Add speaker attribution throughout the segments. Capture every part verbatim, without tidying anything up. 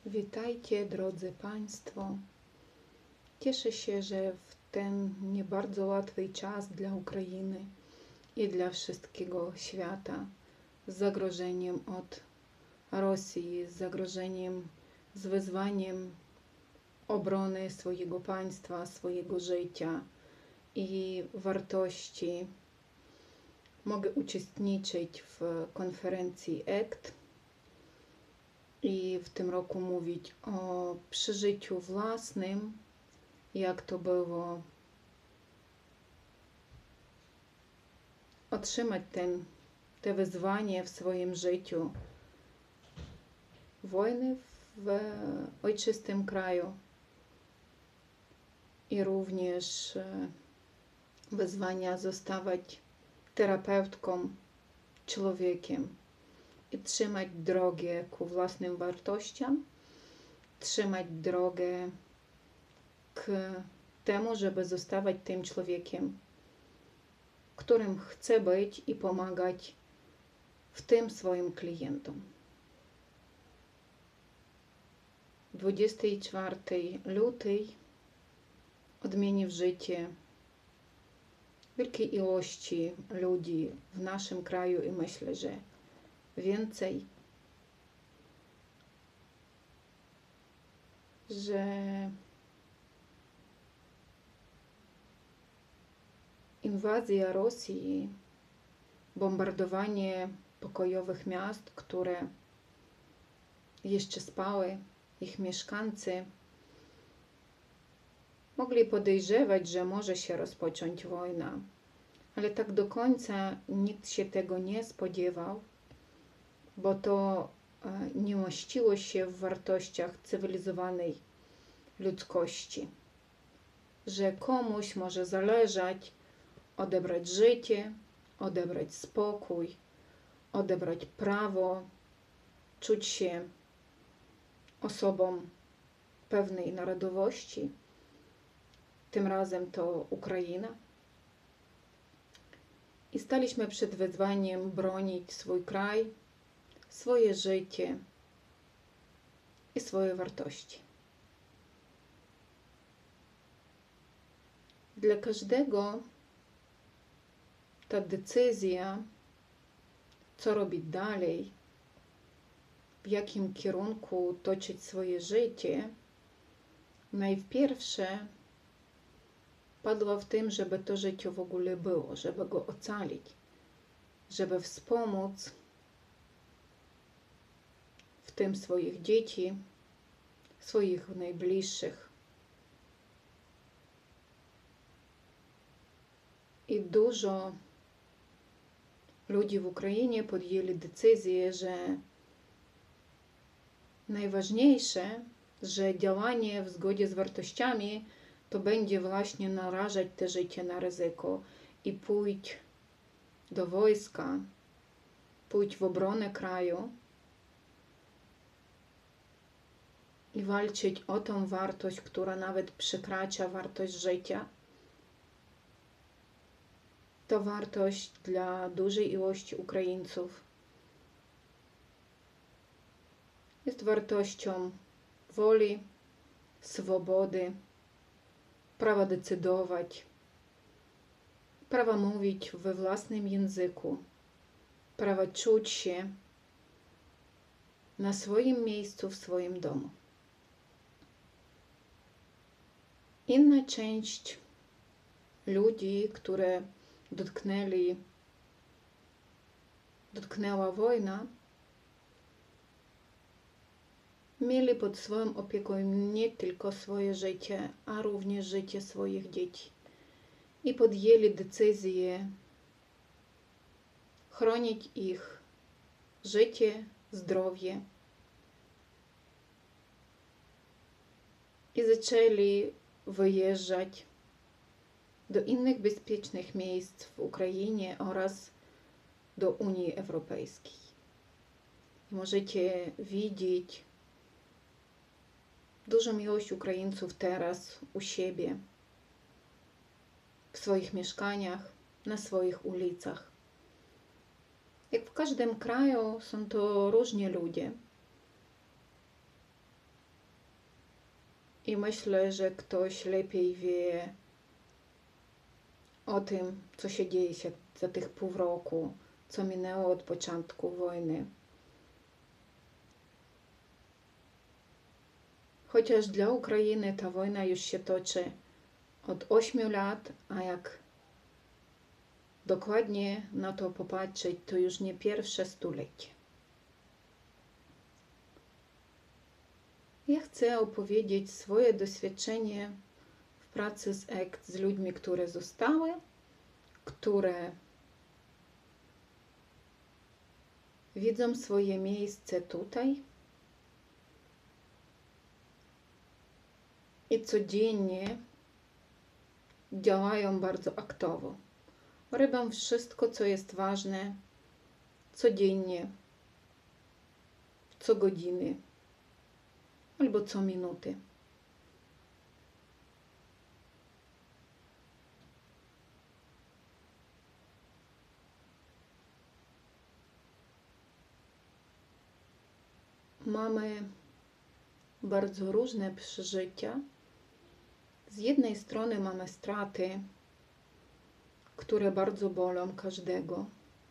Speaker 1: Witajcie, drodzy Państwo. Cieszę się, że w ten nie bardzo łatwy czas dla Ukrainy i dla wszystkiego świata, z zagrożeniem od Rosji, z zagrożeniem, z wyzwaniem obrony swojego państwa, swojego życia i wartości, mogę uczestniczyć w konferencji A C T i w tym roku mówić o przeżyciu własnym, jak to było otrzymać ten, te wyzwanie w swoim życiu, wojny w ojczystym kraju i również wyzwania zostawać terapeutką, człowiekiem i trzymać drogę ku własnym wartościom, trzymać drogę k temu, żeby zostawać tym człowiekiem, którym chcę być i pomagać w tym swoim klientom. dwudziestego czwartego lutego odmienił życie wielkiej ilości ludzi w naszym kraju i myślę, że więcej, że inwazja Rosji, bombardowanie pokojowych miast, które jeszcze spały, ich mieszkańcy mogli podejrzewać, że może się rozpocząć wojna, ale tak do końca nikt się tego nie spodziewał, bo to nie mieściło się w wartościach cywilizowanej ludzkości, że komuś może zależeć odebrać życie, odebrać spokój, odebrać prawo, czuć się osobą pewnej narodowości. Tym razem to Ukraina. I staliśmy przed wyzwaniem bronić swój kraj, swoje życie i swoje wartości. Dla każdego ta decyzja, co robić dalej, w jakim kierunku toczyć swoje życie, najpierw padła w tym, żeby to życie w ogóle było, żeby go ocalić, żeby wspomóc w tym swoich dzieci, swoich najbliższych. I dużo ludzi w Ukrainie podjęli decyzję, że najważniejsze, że działanie w zgodzie z wartościami to będzie właśnie narażać te życie na ryzyko i pójść do wojska, pójść w obronę kraju i walczyć o tą wartość, która nawet przekracza wartość życia. To wartość dla dużej ilości Ukraińców jest wartością woli, swobody, prawa decydować, prawa mówić we własnym języku, prawa czuć się na swoim miejscu, w swoim domu. Inna część ludzi, które dotknęli, dotknęła wojna, mieli pod swoją opieką nie tylko swoje życie, a również życie swoich dzieci. I podjęli decyzję chronić ich życie, zdrowie. I zaczęli wyjeżdżać do innych bezpiecznych miejsc w Ukrainie oraz do Unii Europejskiej. I możecie widzieć dużą ilość Ukraińców teraz u siebie, w swoich mieszkaniach, na swoich ulicach. Jak w każdym kraju są to różni ludzie, I myślę, że ktoś lepiej wie o tym, co się dzieje się za tych pół roku, co minęło od początku wojny. Chociaż dla Ukrainy ta wojna już się toczy od ośmiu lat, a jak dokładnie na to popatrzeć, to już nie pierwsze stulecie. Ja chcę opowiedzieć swoje doświadczenie w pracy z A C T, z ludźmi, które zostały, które widzą swoje miejsce tutaj i codziennie działają bardzo aktowo. Robią wszystko, co jest ważne, codziennie, co godziny albo co minuty. Mamy bardzo różne przeżycia. Z jednej strony mamy straty, które bardzo bolą każdego.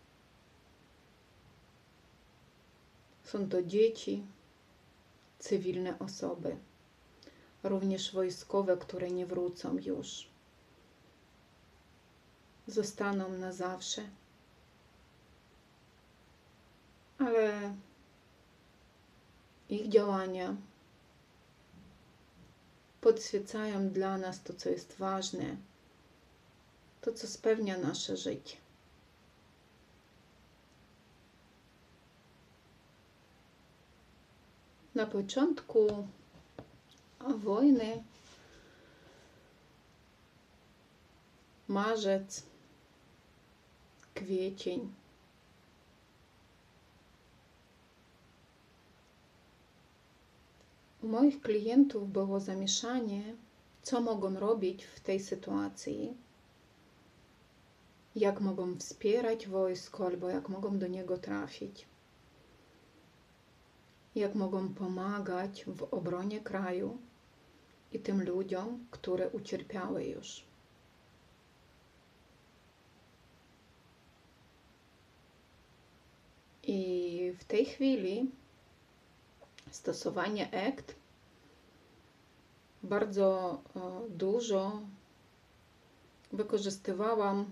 Speaker 1: Są to dzieci, cywilne osoby, również wojskowe, które nie wrócą już. Zostaną na zawsze. Ale ich działania podświecają dla nas to, co jest ważne, to, co spełnia nasze życie. Na początku wojny, marzec, kwiecień, u moich klientów było zamieszanie, co mogą robić w tej sytuacji, jak mogą wspierać wojsko, albo jak mogą do niego trafić, jak mogą pomagać w obronie kraju i tym ludziom, które ucierpiały już. I w tej chwili stosowanie A C T bardzo dużo wykorzystywałam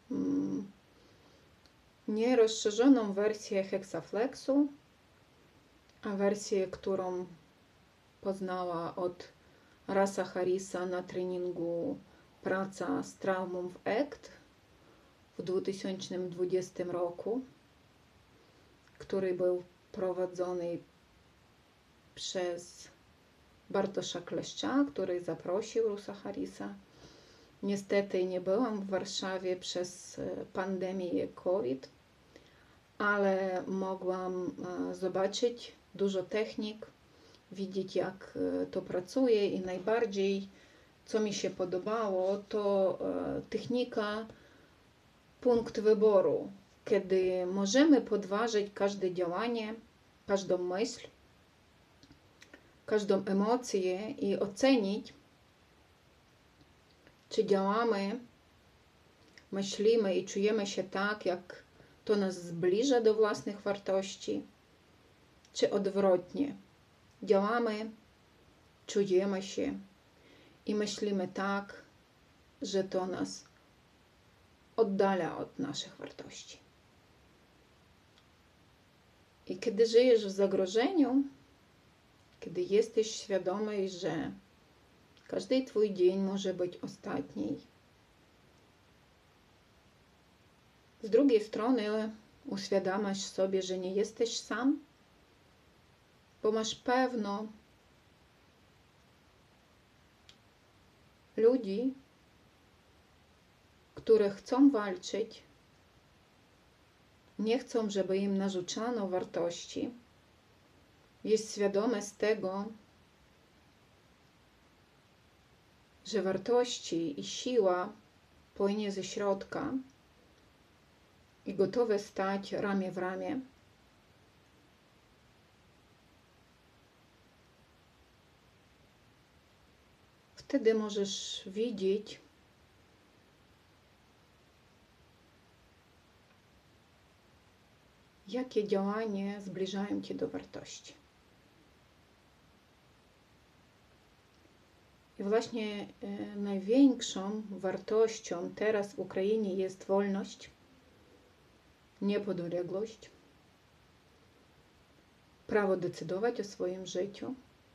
Speaker 1: nie rozszerzoną wersję Hexaflexu, a wersję, którą poznała od Russa Harrisa na treningu Praca z traumą w A C T w dwa tysiące dwudziestym roku, który był prowadzony przez Bartosza Kleszcza, który zaprosił Russa Harrisa. Niestety nie byłam w Warszawie przez pandemię COVID, ale mogłam zobaczyć dużo technik, widzieć, jak to pracuje, i najbardziej, co mi się podobało, to technika punkt wyboru, kiedy możemy podważyć każde działanie, każdą myśl, każdą emocję i ocenić, czy działamy, myślimy i czujemy się tak, jak to nas zbliża do własnych wartości, czy odwrotnie. Działamy, czujemy się i myślimy tak, że to nas oddala od naszych wartości. I kiedy żyjesz w zagrożeniu, kiedy jesteś świadomy, że każdy twój dzień może być ostatni, z drugiej strony uświadamiasz sobie, że nie jesteś sam, bo masz pewno ludzi, które chcą walczyć, nie chcą, żeby im narzucano wartości, jest świadomy z tego, że wartości i siła płynie ze środka i gotowe stać ramię w ramię. wtedy możesz widzieć, jakie działania zbliżają Cię do wartości. I właśnie e, największą wartością teraz w Ukrainie jest wolność, niepodległość, prawo decydować o swoim życiu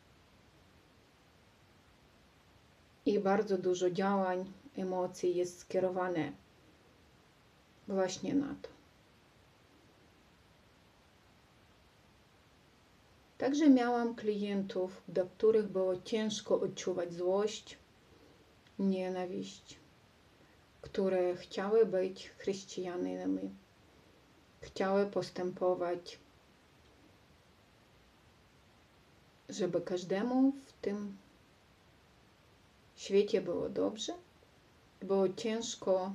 Speaker 1: i bardzo dużo działań, emocji jest skierowane właśnie na to. Także miałam klientów, do których było ciężko odczuwać złość, nienawiść, które chciały być chrześcijanami, chciały postępować, żeby każdemu w tym świecie było dobrze. Było ciężko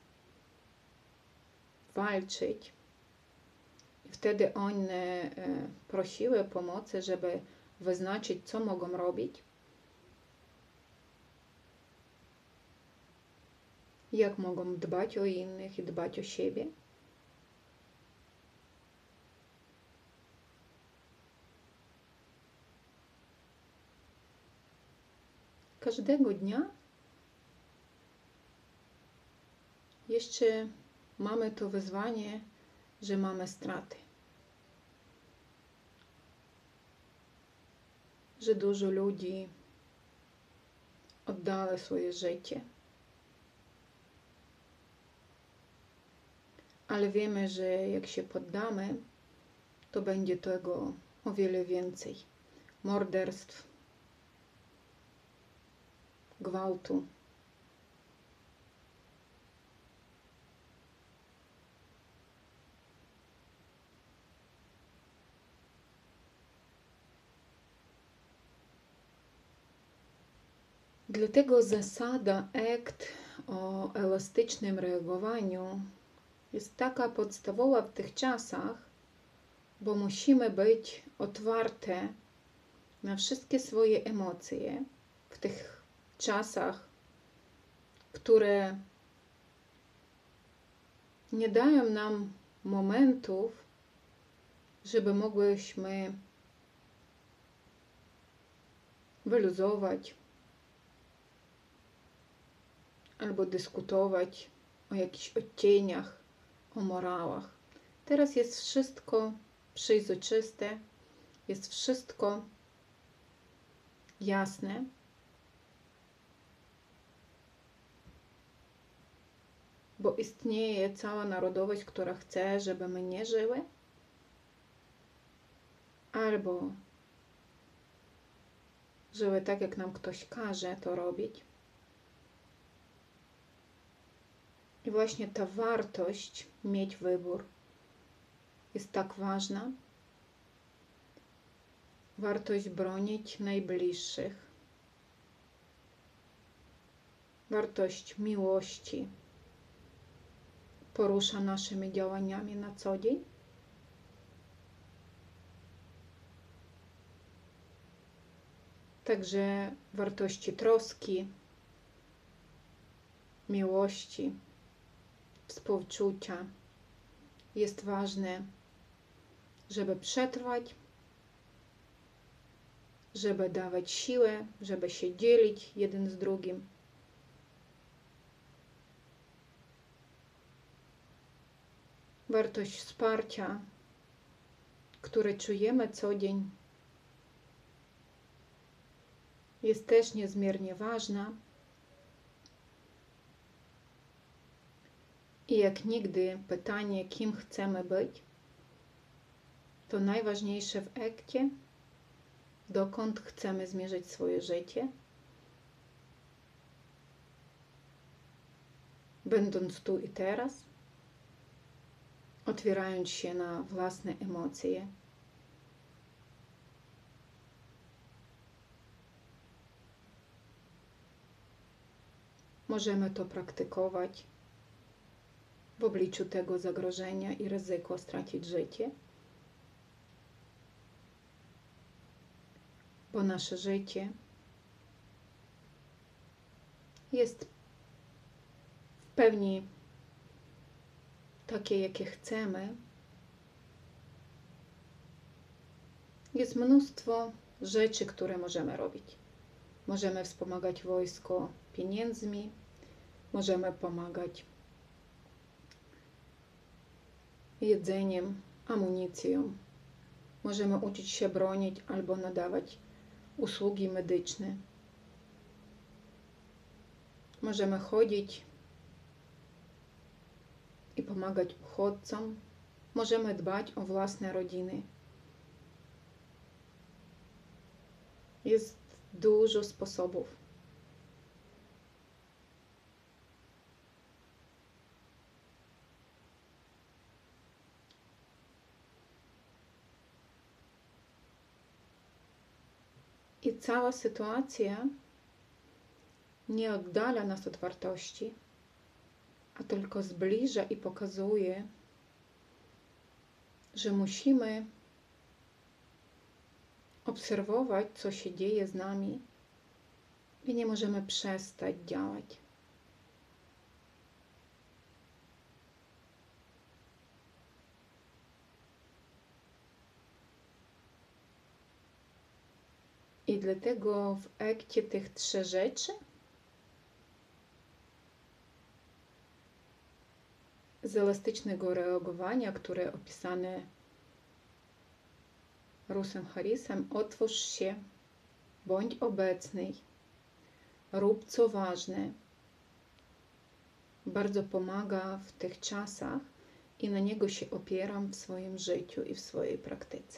Speaker 1: walczyć. I wtedy one prosiły pomocy, żeby wyznaczyć, co mogą robić, jak mogą dbać o innych i dbać o siebie. Każdego dnia jeszcze mamy to wyzwanie, że mamy straty. Że dużo ludzi oddało swoje życie. Ale wiemy, że jak się poddamy, to będzie tego o wiele więcej. Morderstw, gwałtu. Dlatego zasada A C T o elastycznym reagowaniu jest taka podstawowa w tych czasach, bo musimy być otwarte na wszystkie swoje emocje w tych czasach, które nie dają nam momentów, żeby mogłyśmy wyluzować albo dyskutować o jakichś odcieniach, o morałach. Teraz jest wszystko przejrzyste, jest wszystko jasne. Bo istnieje cała narodowość, która chce, żeby my nie żyły, albo żyły tak, jak nam ktoś każe to robić. I właśnie ta wartość, mieć wybór, jest tak ważna. Wartość bronić najbliższych. Wartość miłości porusza naszymi działaniami na co dzień. Także wartości troski, miłości, współczucia jest ważne, żeby przetrwać, żeby dawać siłę, żeby się dzielić jeden z drugim. Wartość wsparcia, które czujemy co dzień, jest też niezmiernie ważna. I jak nigdy pytanie, kim chcemy być, to najważniejsze w akcie, dokąd chcemy zmierzyć swoje życie, będąc tu i teraz, otwierając się na własne emocje. Możemy to praktykować w obliczu tego zagrożenia i ryzyko stracić życie, bo nasze życie jest w pełni takie, jakie chcemy. Jest mnóstwo rzeczy, które możemy robić. Możemy wspomagać wojsko pieniędzmi, możemy pomagać jedzeniem, amunicją. Możemy uczyć się bronić albo nadawać usługi medyczne. Możemy chodzić i pomagać uchodźcom. Możemy dbać o własne rodziny. Jest dużo sposobów. I cała sytuacja nie oddala nas od wartości, a tylko zbliża i pokazuje, że musimy obserwować, co się dzieje z nami i nie możemy przestać działać. I dlatego w akcie tych trzech rzeczy z elastycznego reagowania, które opisane Rusem Harrisem, otwórz się, bądź obecny, rób co ważne, bardzo pomaga w tych czasach i na niego się opieram w swoim życiu i w swojej praktyce.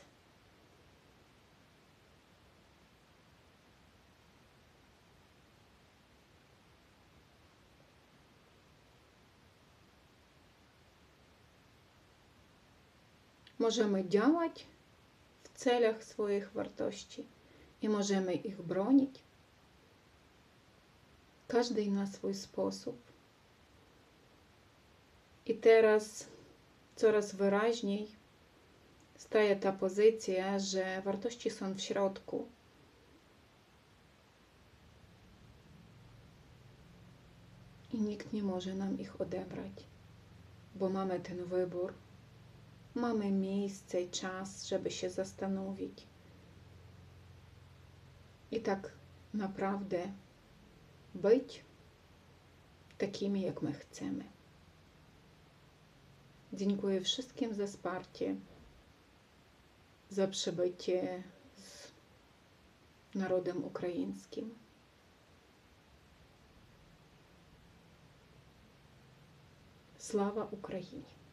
Speaker 1: Możemy działać w celach swoich wartości i możemy ich bronić, każdy na swój sposób. I teraz coraz wyraźniej staje ta pozycja, że wartości są w środku. I nikt nie może nam ich odebrać, bo mamy ten wybór. Mamy miejsce i czas, żeby się zastanowić. I tak naprawdę być takimi, jak my chcemy. Dziękuję wszystkim za wsparcie, za przybycie z narodem ukraińskim. Слава Україні!